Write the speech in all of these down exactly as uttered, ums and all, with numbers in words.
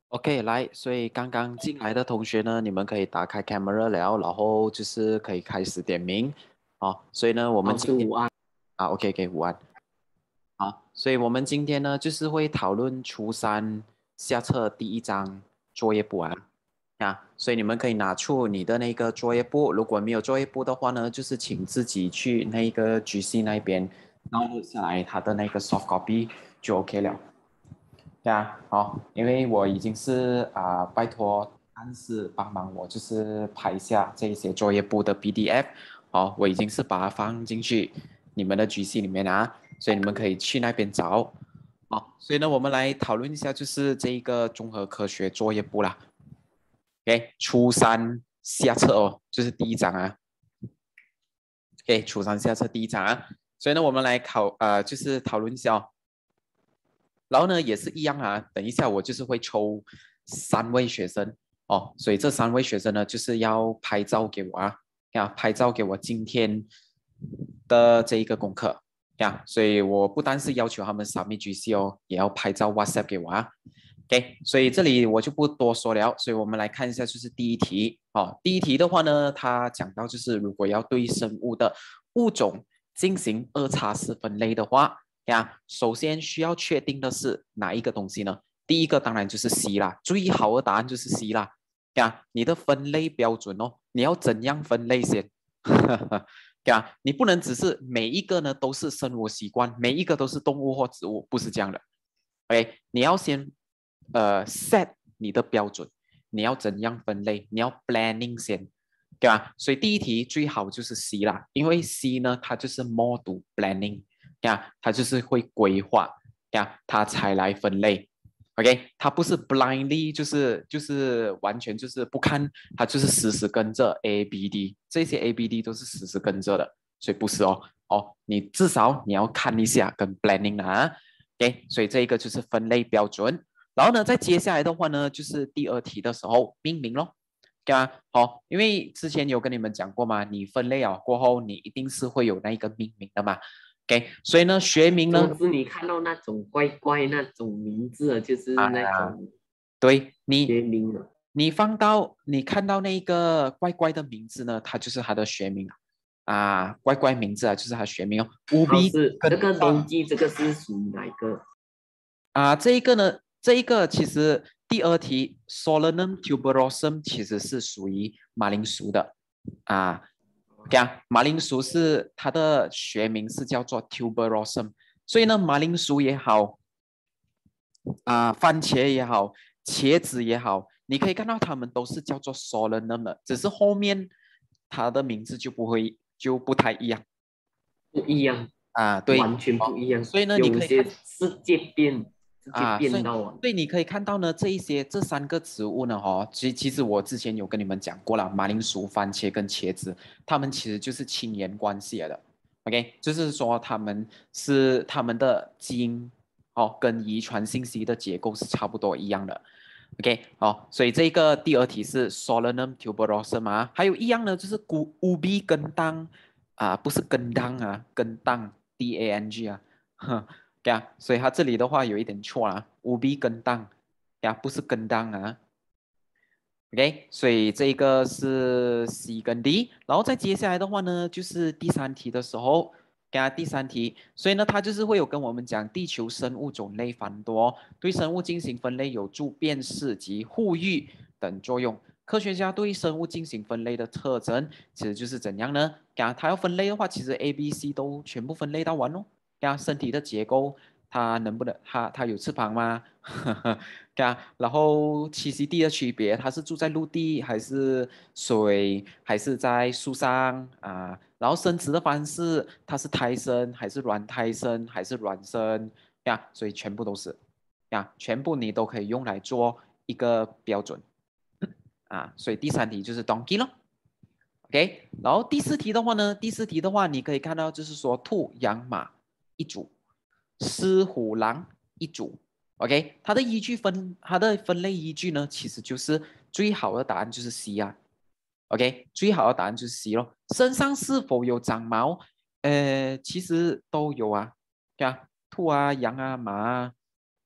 OK，来，所以刚刚进来的同学呢，你们可以打开 camera 了，然后就是可以开始点名。好，所以呢，我们老今天师午安。 啊，OK，给午安。好，所以我们今天呢，就是会讨论初三下册第一章作业簿啊。啊，所以你们可以拿出你的那个作业簿，如果没有作业簿的话呢，就是请自己去那个 G C 那边 download 下来它的那个 soft copy 就 OK 了。对啊，好，因为我已经是啊、拜托暗示帮忙我，就是拍下这一些作业簿的 P D F，好，我已经是把它放进去你们的 G C 里面啊，所以你们可以去那边找。好，所以呢，我们来讨论一下，就是这一个综合科学作业簿啦。OK，初三下册哦，就是第一章啊。OK，初三下册第一章啊，所以呢，我们来考呃，就是讨论一下哦。然后呢，也是一样啊。等一下，我就是会抽三位学生哦，所以这三位学生呢，就是要拍照给我啊，呀，拍照给我今天的这一个功课呀。所以我不单是要求他们 submit G C 哦，也要拍照 WhatsApp 给我啊。OK，所以这里我就不多说了，所以我们来看一下，就是第一题哦。第一题的话呢，它讲到就是如果要对生物的物种进行二叉式分类的话，呀，首先需要确定的是哪一个东西呢？第一个当然就是 C 啦，最好的答案就是 C 啦。呀，你的分类标准哦，你要怎样分类先？呀，你不能只是每一个呢都是生活习惯，每一个都是动物或植物，不是这样的。OK，你要先呃 set 你的标准，你要怎样分类？你要 planning 先，对吧？所以第一题最好就是 C 啦，因为 C 呢，它就是 more to planning，呀，它就是会规划，呀，它才来分类。OK，它不是 blindly，就是就是完全就是不看，它就是死死跟着 A、B、D，这些 A、B、D 都是死死跟着的，所以不是哦。哦，你至少你要看一下跟 planning 啊。OK，所以这一个就是分类标准。然后呢，在接下来的话呢，就是第二题的时候命名咯，对吧？好，因为之前有跟你们讲过嘛，你分类啊过后，你一定是会有那一个命名的嘛。OK，所以呢，学名呢， 总之，你看到那种怪怪那种名字啊，就是啊， 那种对你， 学名了。 你放到你看到那个怪怪的名字呢，它就是它的学名啊，怪怪名字啊，就是它学名哦。务必老师，这个跟上东西，这个是属于哪一个？ 啊，这一个呢，这一个其实第二题 Solanum tuberosum 其实是属于马铃薯的啊。OK 啊，马铃薯是它的学名是叫做 tuberosum，所以呢，马铃薯也好啊，番茄也好，茄子也好，你可以看到它们都是叫做 Solanum 的，只是后面它的名字就不会就不太一样不一样， 啊。对， 完全不哦， 一样。 所以呢，你可以看有些世界变，直接啊，所以变到啊。 所以你可以看到呢，这一些这三个植物呢，哦，其其实我之前有跟你们讲过了，马铃薯、番茄跟茄子，它们其实就是亲缘关系来的。OK，就是说它们是它们的基因哦，跟遗传信息的结构是差不多一样的。OK，哦，所以这个第二题是 Solanum tuberosum 啊，还有一样呢，就是古乌比根当啊，不是根当啊，根当 D A N G 啊，呵。对啊，所以它这里的话有一点错啊，务必跟当，呀，不是跟当啊。OK，所以这个是 C 跟 D，然后再接下来的话呢，就是第三题的时候，啊，第三题，所以呢，它就是会有跟我们讲地球生物种类繁多，对生物进行分类有助辨识及护育等作用。科学家对生物进行分类的特征，其实就是怎样呢？啊，它要分类的话，其实 A、B、C 都全部分类到完哦。啊，身体的结构，它能不能，它它有翅膀吗？啊，然后栖息地的区别，它是住在陆地还是水，还是在树上啊？然后生殖的方式，它是胎生还是卵胎生还是卵生呀？所以全部都是呀，全部你都可以用来做一个标准啊。所以第三题就是 donkey 咯。OK，然后第四题的话呢，第四题的话，你可以看到就是说兔、羊、马一组，狮、虎、狼一组。OK，它的依据分，它的分类依据呢，其实就是最好的答案就是 C 啊。OK，最好的答案就是 C 咯。身上是否有长毛？呃，其实都有啊，对啊，兔啊、羊啊、马啊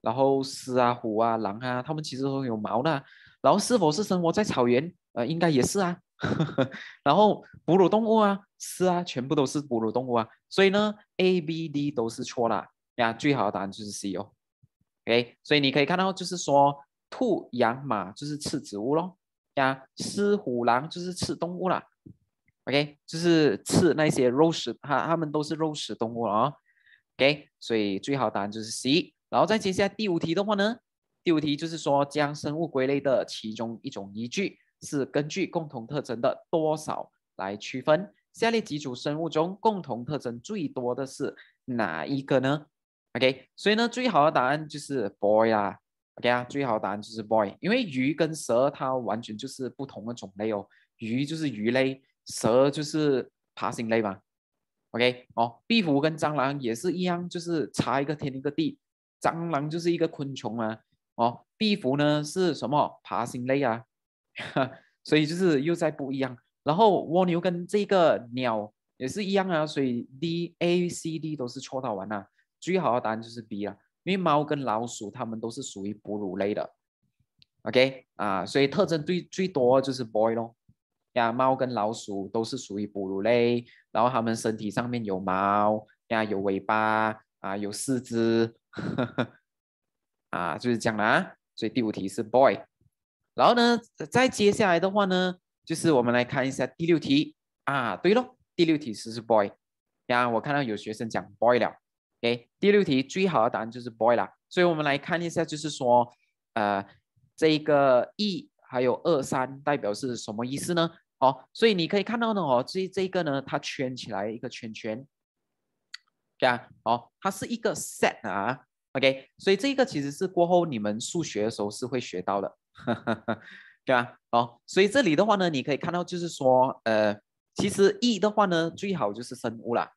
然后狮啊、虎啊、狼啊，它们其实都有毛的啊。然后是否是生活在草原？呃，应该也是啊。然后哺乳动物啊，是啊，全部都是哺乳动物啊。所以呢，A、B、D 都是错啦。呀，最好的答案就是 C 哦。OK，所以你可以看到，就是说兔、羊、马就是吃植物咯。呀，狮、虎、狼就是吃动物啦。OK，就是吃那些肉食，它它们都是肉食动物了哦。OK，所以最好答案就是 C。然后再接下来第五题的话呢，第五题就是说将生物归类的其中一种依据是根据共同特征的多少来区分。下列几组生物中共同特征最多的是哪一个呢 ？OK，所以呢，最好的答案就是 boy 啦。OK 啊，最好的答案就是 boy，因为鱼跟蛇它完全就是不同的种类哦。鱼就是鱼类，蛇就是爬行类嘛。OK，哦，壁虎跟蟑螂也是一样，就是差一个天一个地。蟑螂就是一个昆虫啊，哦，壁虎呢是什么？爬行类啊，所以就是又在不一样。然后蜗牛跟这个鸟也是一样啊，所以 D、A、C、D 都是错到完了。最好的答案就是 B 啊，因为猫跟老鼠它们都是属于哺乳类的。OK 啊，所以特征最最多就是 boy 咯。呀，猫跟老鼠都是属于哺乳类，然后它们身体上面有毛呀，有尾巴啊，有四肢，呵呵啊，就是这样的啊。所以第五题是 boy，然后呢，再接下来的话呢，就是我们来看一下第六题啊。对咯，第六题是是 boy 呀，我看到有学生讲 boy 了。OK，第六题最好的答案就是 boy 啦。所以我们来看一下，就是说，呃，这一个一还有二三代表是什么意思呢？哦，所以你可以看到呢，哦，这这个呢，它圈起来一个圈圈，对啊，哦，它是一个 set 啊，OK，所以这个其实是过后你们数学的时候是会学到的，对吧？哦，所以这里的话呢，你可以看到就是说，呃，其实 E 的话呢，最好就是生物啦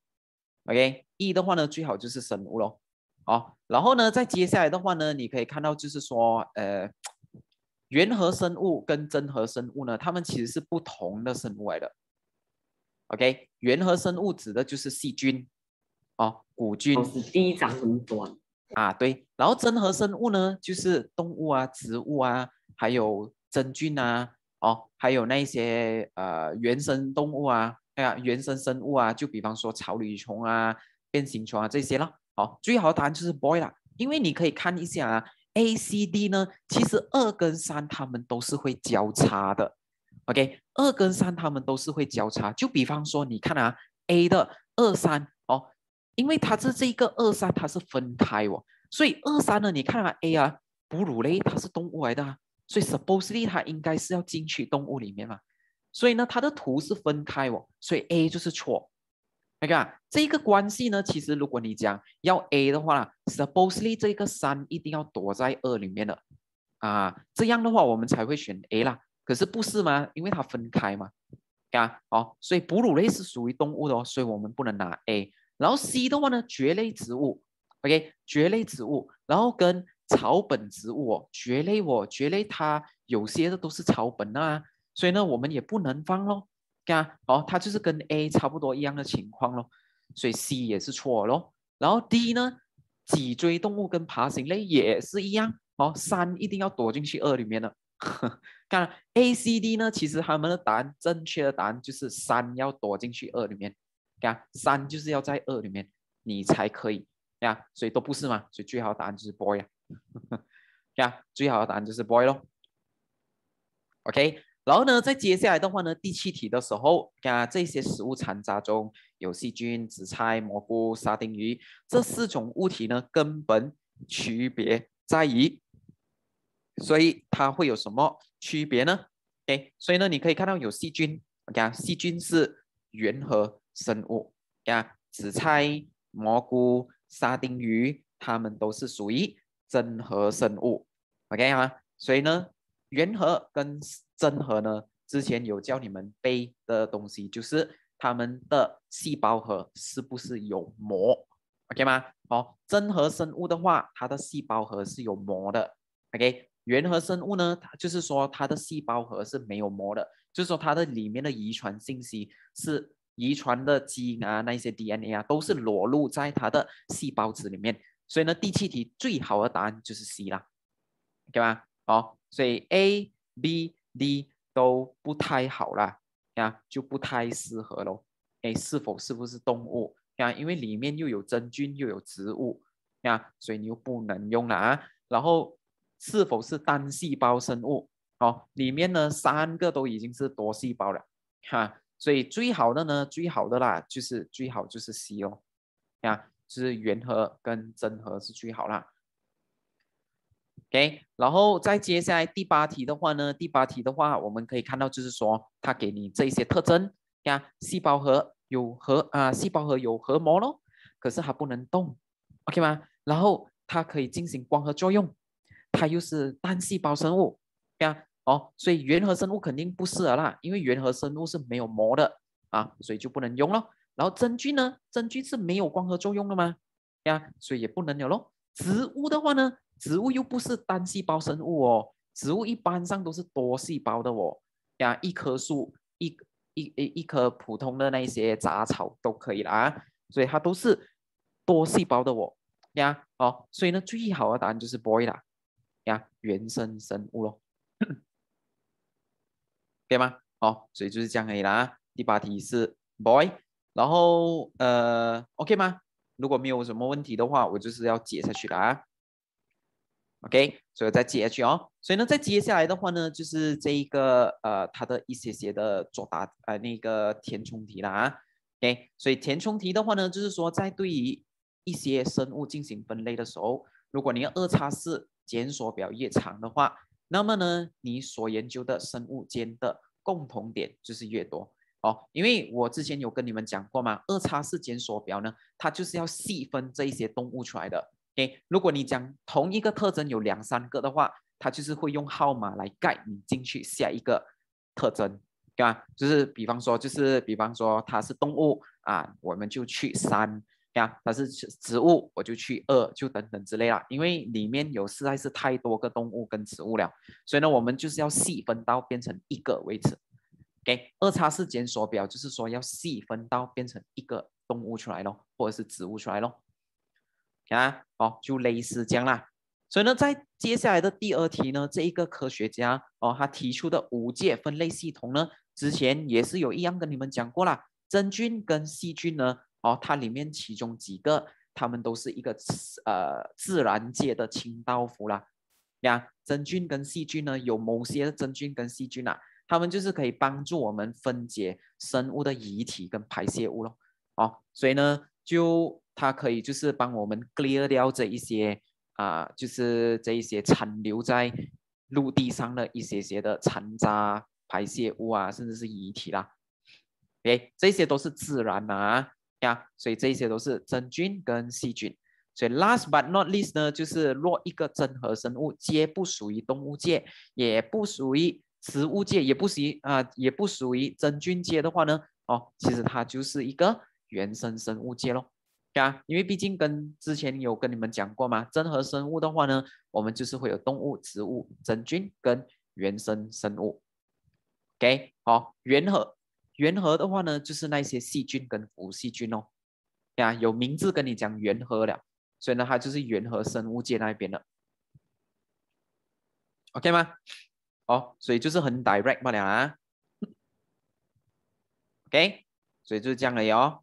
，OK，E 的话呢，最好就是生物咯，哦，然后呢，再接下来的话呢，你可以看到就是说，呃。原核生物跟真核生物呢，它们其实是不同的生物来的。OK，原核生物指的就是细菌哦，古菌。 老师第一章很短啊，对。然后真核生物呢，就是动物啊、植物啊，还有真菌啊，哦，还有那些呃原生动物啊，哎呀，原生生物啊，就比方说草履虫啊、变形虫啊这些咯。好，最好的答案就是 boy 啦，因为你可以看一下啊。A、C、D 呢，其实二跟三它们都是会交叉的。OK，二跟三它们都是会交叉。就比方说，你看啊，A 的二三哦，因为它是这个二三它是分开哦，所以二三呢，你看啊 A 啊，哺乳类它是动物来的啊，所以 supposedly 它应该是要进去动物里面嘛。所以呢，它的图是分开哦，所以 A 就是错。那个、啊、这个关系呢，其实如果你讲要 A 的话 ，supposedly 这个三一定要躲在二里面的啊，这样的话我们才会选 A 啦。可是不是吗？因为它分开嘛，啊，哦，所以哺乳类是属于动物的哦，所以我们不能拿 A。然后 C 的话呢，蕨类植物 ，OK，蕨类植物，然后跟草本植物哦，蕨类哦，蕨类它有些的都是草本啊，所以呢，我们也不能放咯。啊，哦，它就是跟 A 差不多一样的情况咯，所以 C 也是错咯。然后 D 呢，脊椎动物跟爬行类也是一样，哦，三一定要躲进去二里面的。看 A、C、D 呢，其实他们的答案正确的答案就是三要躲进去二里面，看三就是要在二里面你才可以呀，所以都不是嘛，所以最好的答案就是 boy 呀，呀，最好的答案就是 boy 咯。OK，然后呢，在接下来的话呢，第七题的时候，啊，这些食物残渣中有细菌、紫菜、蘑菇、沙丁鱼这四种物体呢，根本区别在于，所以它会有什么区别呢？ OK，所以呢，你可以看到有细菌，OK，细菌是原核生物，呀，紫菜、蘑菇、沙丁鱼，它们都是属于真核生物，OK 吗？所以呢，原核跟真核呢，之前有教你们背的东西，就是它们的细胞核是不是有膜 ，OK 吗？好，真核生物的话，它的细胞核是有膜的 ，OK。原核生物呢，就是说它的细胞核是没有膜的，就是说它的里面的遗传信息是遗传的基因啊，那些 D N A 啊，都是裸露在它的细胞质里面。 所以呢，第七题最好的答案就是 C 啦，对吧？哦，所以 A、B、D 都不太好啦，呀，就不太适合咯。哎，是否是不是动物呀？因为里面又有真菌又有植物呀，所以你又不能用了啊。然后是否是单细胞生物？哦，里面呢三个都已经是多细胞了，哈，所以最好的呢，最好的啦，就是最好就是 C 哦，呀，就是原核跟真核是最好啦。OK，然后再接下来第八题的话呢，第八题的话我们可以看到就是说，它给你这些特征呀，细胞核有核啊，细胞核有核膜咯，可是它不能动 ，OK 吗？然后它可以进行光合作用，它又是单细胞生物呀，哦，所以原核生物肯定不适合啦，因为原核生物是没有膜的啊，所以就不能用咯。然后真菌呢，真菌是没有光合作用的吗？呀，所以也不能有咯。植物的话呢？植物又不是单细胞生物哦，植物一般上都是多细胞的哦。呀，一棵树，一一一一棵普通的那些杂草都可以了啊，所以它都是多细胞的哦。呀，哦，所以呢，最好的答案就是 boy 啦。呀，原生生物咯，对吗？哦，所以就是这样而已啦。第八题是 boy，然后呃，OK 吗？如果没有什么问题的话，我就是要解下去了啊。OK，所以再接下去哦。所以呢，在接下来的话呢，就是这一个呃，它的一些些的作答呃那个填充题啦啊。OK，所以填充题的话呢，就是说在对于一些生物进行分类的时候，如果你的二叉式检索表越长的话，那么呢，你所研究的生物间的共同点就是越多哦。因为我之前有跟你们讲过嘛，二叉式检索表呢，它就是要细分这一些动物出来的。OK，如果你讲同一个特征有两三个的话，它就是会用号码来盖你进去下一个特征，对吧？就是比方说，就是比方说它是动物啊，我们就去三，呀，它是植物，我就去二，就等等之类啦。因为里面有实在是太多个动物跟植物了，所以呢，我们就是要细分到变成一个为止。OK，二叉式检索表就是说要细分到变成一个动物出来咯，或者是植物出来咯。啊，哦，就类似这样啦。所以呢，在接下来的第二题呢，这一个科学家哦，他提出的五界分类系统呢，之前也是有一样跟你们讲过啦。真菌跟细菌呢，哦，它里面其中几个，它们都是一个呃自然界的清道夫啦。呀，真菌跟细菌呢，有某些真菌跟细菌啊，它们就是可以帮助我们分解生物的遗体跟排泄物咯。哦，所以呢，就它可以就是帮我们 clear 掉这一些啊、呃，就是这一些残留在陆地上的一些些的残渣、排泄物啊，甚至是遗体啦。诶，这些都是自然啊呀，所以这些都是真菌跟细菌。所以 last but not least 呢，就是若一个真核生物皆不属于动物界，也不属于植物界，也不属于啊、呃，也不属于真菌界的话呢，哦，其实它就是一个原生生物界咯。啊，因为毕竟跟之前有跟你们讲过嘛，真核生物的话呢，我们就是会有动物、植物、真菌跟原生生物。OK，好，原核原核的话呢，就是那些细菌跟无细菌哦。呀，有名字跟你讲原核了，所以呢，它就是原核生物界那边的。OK 吗？哦，所以就是很 direct 不了啊。OK，所以就是这样了哦。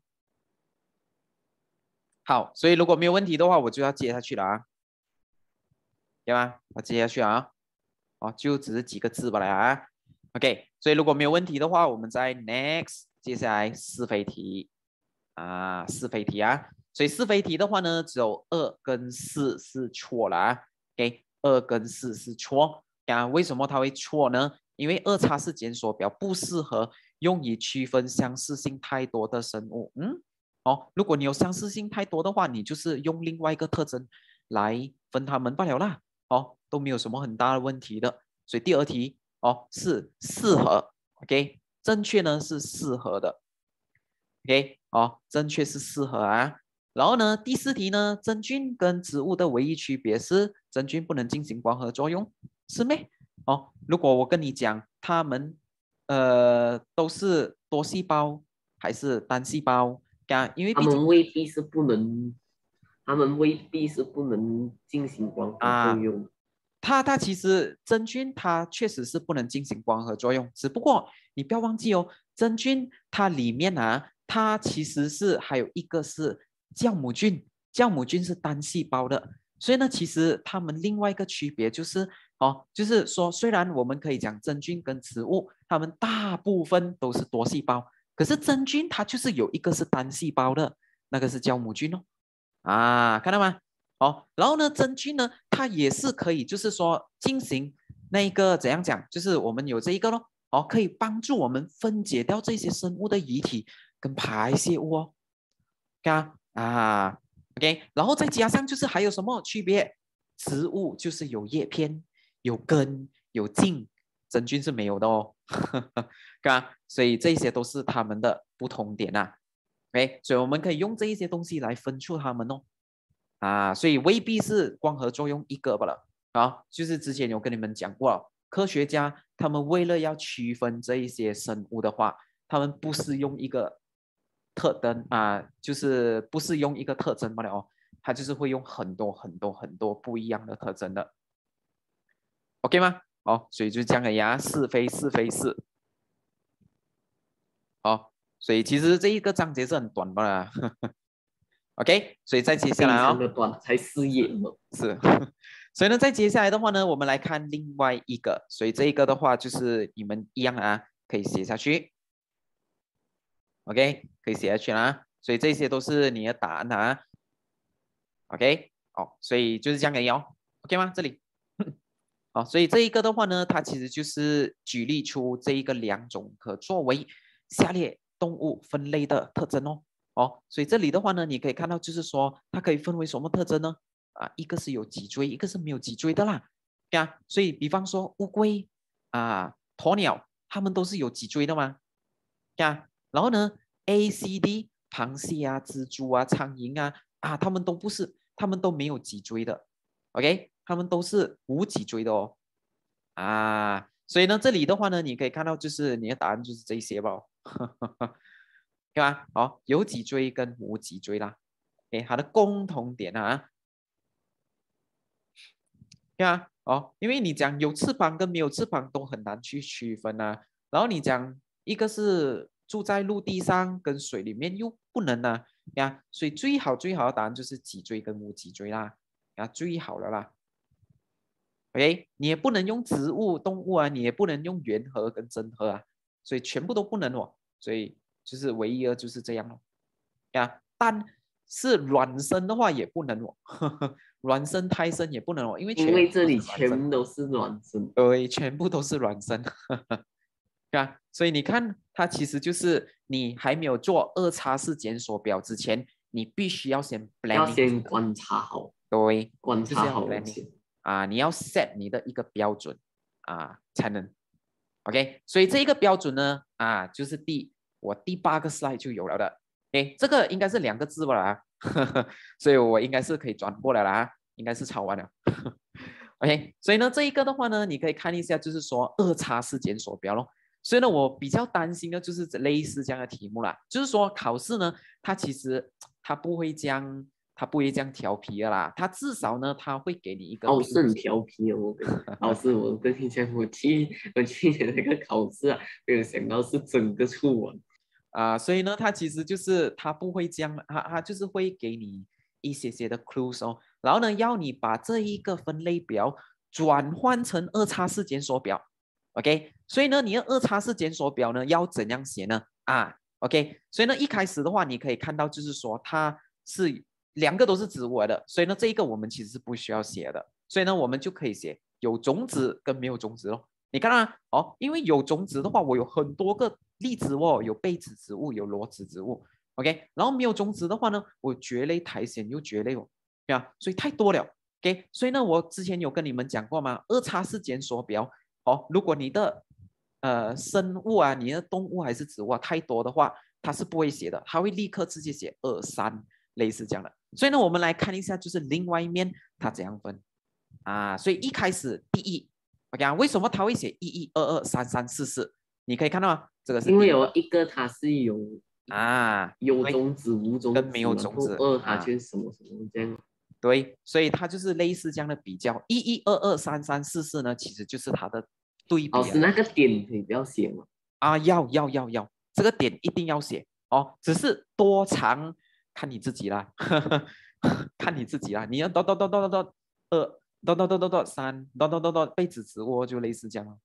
好，所以如果没有问题的话，我就要接下去了啊，对吗？我接下去啊，哦，就只是几个字罢了啊。OK，所以如果没有问题的话，我们再 next，接下来是非题啊，是非题啊。所以是非题的话呢，只有二跟四是错了啊。OK，二跟四是错啊。为什么它会错呢？因为二叉式检索表不适合用以区分相似性太多的生物。嗯，哦，如果你有相似性太多的话，你就是用另外一个特征来分它们罢了啦。哦，都没有什么很大的问题的。所以第二题哦是适合 ，OK，正确呢是适合的，OK，哦，正确是适合啊。然后呢，第四题呢，真菌跟植物的唯一区别是真菌不能进行光合作用，是没？哦，如果我跟你讲，它们呃都是多细胞还是单细胞？啊，因为毕竟他们未必是不能他们未必是不能进行光合作用。 啊，它它其实真菌它确实是不能进行光合作用，只不过你不要忘记哦，真菌它里面啊，它其实是还有一个是酵母菌，酵母菌是单细胞的，所以呢，其实它们另外一个区别就是哦，就是说虽然我们可以讲真菌跟植物，它们大部分都是多细胞，可是真菌它就是有一个是单细胞的，那个是酵母菌哦，啊，看到吗？哦，然后呢，真菌呢，它也是可以，就是说进行那个怎样讲，就是我们有这一个咯，哦，可以帮助我们分解掉这些生物的遗体跟排泄物哦，啊啊，OK，然后再加上就是还有什么区别？植物就是有叶片、有根、有茎，真菌是没有的哦，啊，所以这些都是它们的不同点啊，OK，所以我们可以用这一些东西来分出它们哦。啊，所以未必是光合作用一个罢了啊，就是之前有跟你们讲过，科学家他们为了要区分这一些生物的话，他们不是用一个特征啊，就是不是用一个特征罢了哦，他就是会用很多很多很多不一样的特征的 ，OK 吗？哦，所以就这样的呀，是非是非是，哦，所以其实这一个章节是很短的啦。OK，所以再接下非来哦， 常的短，才四页嘛。 是，所以呢，再接下来的话呢，我们来看另外一个，所以这一个的话就是你们一样啊，可以写下去，OK，可以写下去啦，所以这些都是你的答案啊，OK，哦，所以就是这样而已哦，OK 吗？这里，哦，所以这一个的话呢，它其实就是举例出这一个两种可作为下列动物分类的特征哦。哦，所以这里的话呢，你可以看到，就是说它可以分为什么特征呢？啊，一个是有脊椎，一个是没有脊椎的啦，对啊。所以比方说乌龟啊、鸵鸟，它们都是有脊椎的嘛，对啊。然后呢，A、C、D，螃蟹啊、蜘蛛啊、苍蝇啊，啊，它们都不是，它们都没有脊椎的，OK，它们都是无脊椎的哦。啊，所以呢，这里的话呢，你可以看到，就是你的答案就是这些吧，对吧？好，有脊椎跟无脊椎啦，诶，它的共同点啊，对啊，哦，因为你讲有翅膀跟没有翅膀都很难去区分啊，然后你讲一个是住在陆地上跟水里面又不能啊，呀，所以最好最好的答案就是脊椎跟无脊椎啦，啊，最好的啦。OK，你也不能用植物、动物啊，你也不能用原核跟真核啊，所以全部都不能哦。所以就是唯一的就是这样哦。呀，但是卵生的话也不能哦，呵呵卵生、胎生也不能哦，因为全部都因为这里是卵生， 全都是卵生。 对，全部都是卵生，对吧？所以你看，它其实就是你还没有做二叉式检索表之前，你必须要先要 planning， 先观察好， 对， 观察就是要好了 planning 先。 啊，你要 set 你的一个标准啊，才能 OK。所以这一个标准呢，啊，就是第我第八个 slide 就有了的。OK，这个应该是两个字吧啦，所以我应该是可以转过来了啊，应该是抄完了。OK，所以呢，这一个的话呢，你可以看一下，就是说二叉式检索表咯。所以呢，我比较担心的就是类似这样的题目啦，就是说考试呢，它其实它不会这样，它不会这样调皮的啦，它至少呢，它会给你一个考试很 clue。 调皮哦，我跟老师，我跟你讲，我去我去年那个考试啊，没有想到是整个出完。 啊、所以呢，它其实就是它不会这样，它它就是会给你一些些的 clues 哦，然后呢，要你把这一个分类表转换成二叉式检索表，OK，所以呢，你的二叉式检索表呢要怎样写呢？啊，OK，所以呢，一开始的话，你可以看到就是说它是两个都是植物来的，所以呢，这一个我们其实是不需要写的，所以呢，我们就可以写有种子跟没有种子咯。你看啊，哦，因为有种子的话，我有很多个例子哦，有被子植物，有裸子植物，OK，然后没有种子的话呢，我蕨类、苔藓又蕨类哦，对吧？所以太多了，OK，所以呢，我之前有跟你们讲过吗？二叉式检索表，哦，如果你的呃生物啊，你的动物还是植物啊太多的话，它是不会写的，它会立刻直接写二三，类似这样的。所以呢，我们来看一下，就是另外一面它怎样分啊？所以一开始第一。OK 啊，为什么他会写一一二二三三四四？你可以看到吗？这个是因为第一个有一个它是有啊， 有对， 种子无种跟没有子，然种子后二它啊， 就什么什么这样。 对，所以它就是类似这样的比较，一一二二三三四四呢，其实就是它的对比来的老师那个点可以不要写吗？ 啊，要要要要，这个点一定要写哦，只是多长看你自己啦，看你自己啦，你要多多多多多多二多多多多多三多多多多被子植物就类似这样哦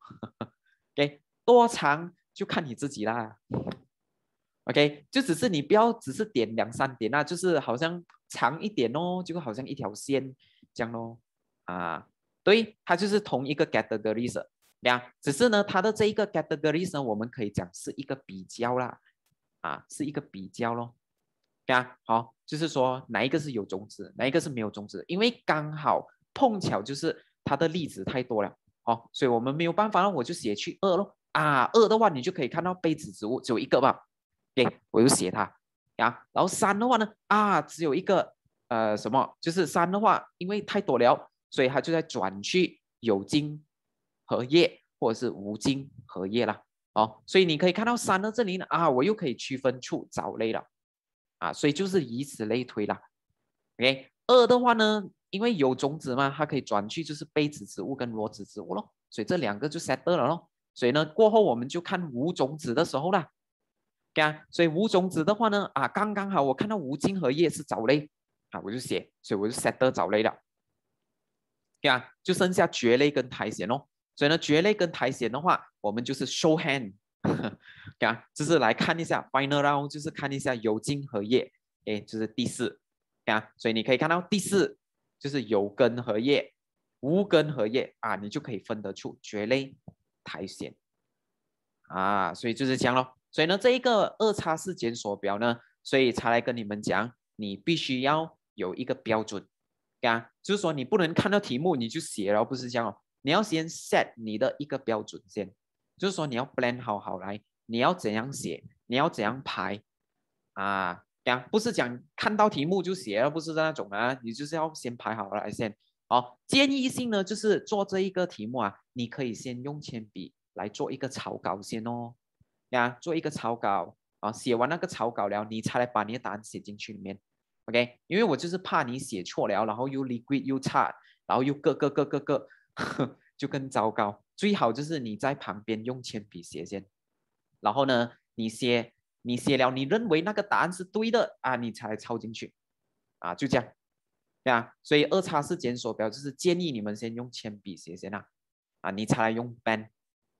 ，OK，多长就看你自己啦。OK，就只是你不要只是点两三点啊，就是好像长一点哦，就好像一条线这样咯。啊，对，它就是同一个 categories 呀，只是呢，它的这一个 categories 呢，我们可以讲是一个比较啦，啊，是一个比较咯。呀，好，就是说哪一个是有种子，哪一个是没有种子，因为刚好碰巧就是它的例子太多了，哦，所以我们没有办法，我就写去二咯。啊，二的话你就可以看到被子植物只有一个吧。OK，我就写它呀。然后三的话呢，啊，只有一个，呃，什么？就是三的话，因为太多了，所以它就在转去有茎荷叶或者是无茎荷叶啦。哦，所以你可以看到三的这里呢，啊，我又可以区分出藻类了，啊，所以就是以此类推啦。OK，二的话呢，因为有种子嘛，它可以转去就是被子植物跟裸子植物咯，所以这两个就 settle 了咯。所以呢，过后我们就看无种子的时候啦。啊，所以无种子的话呢，啊，刚刚好我看到无茎荷叶是藻类，啊，我就写，所以我就 set 的藻类了，啊，就剩下蕨类跟苔藓哦。所以呢，蕨类跟苔藓的话，我们就是 show hand，啊，就是来看一下 final round，就是看一下有茎荷叶，哎，就是第四，啊，所以你可以看到第四就是有根荷叶，无根荷叶啊，你就可以分得出蕨类、苔藓，啊，所以就是这样咯。所以呢，这一个二叉式检索表呢，所以才来跟你们讲，你必须要有一个标准，啊，就是说你不能看到题目你就写了，不是这样哦，你要先 set 你的一个标准先，就是说你要 plan 好好来，你要怎样写，你要怎样排，啊，呀，不是讲看到题目就写了，不是那种啊，你就是要先排好来先。好，建议性呢，就是做这一个题目啊，你可以先用铅笔来做一个草稿先哦。呀，做一个草稿啊，写完那个草稿了，你才来把你的答案写进去里面。OK，因为我就是怕你写错了，然后又 liquid 又差，然后又各个各个各，就更糟糕。最好就是你在旁边用铅笔写先，然后呢，你写你写了，你认为那个答案是对的啊，你才抄进去啊，就这样。对啊，所以二叉式检索表就是建议你们先用铅笔写先啊，啊，你才来用 pen。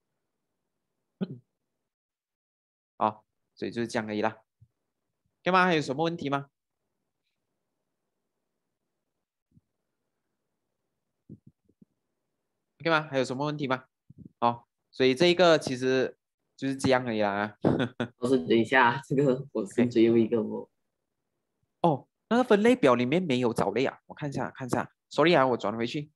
哦，所以就是这样而已啦。干嘛？还有什么问题吗？干嘛？还有什么问题吗？哦，所以这一个其实就是这样而已啦。 老师，等一下，这个我剩 OK， 最后一个哦。 哦，那个分类表里面没有藻类啊，我看一下，看一下，sorry 啊，我转回去。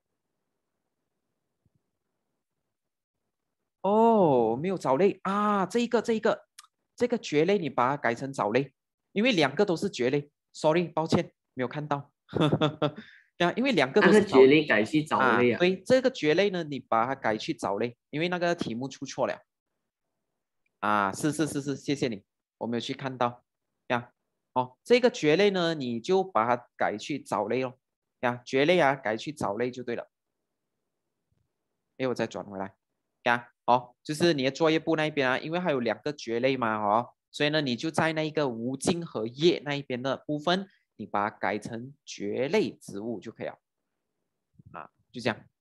哦，没有藻类啊，这一个，这一个，这个蕨类，你把它改成藻类，因为两个都是蕨类。Sorry，抱歉，没有看到。对啊，因为两个那个都是藻蕨类改去藻啊， 类啊。 对，这个蕨类呢，你把它改去藻类，因为那个题目出错了啊。是是是是，谢谢你，我没有去看到呀。哦，这个蕨类呢，你就把它改去藻类哦。呀，蕨类啊，改去藻类就对了。哎，我再转回来。呀，哦，就是你的作业簿那一边啊，因为还有两个蕨类嘛，哦，所以呢，你就在那一个无茎荷叶那一边的部分，你把它改成蕨类植物就可以了，啊，就这样。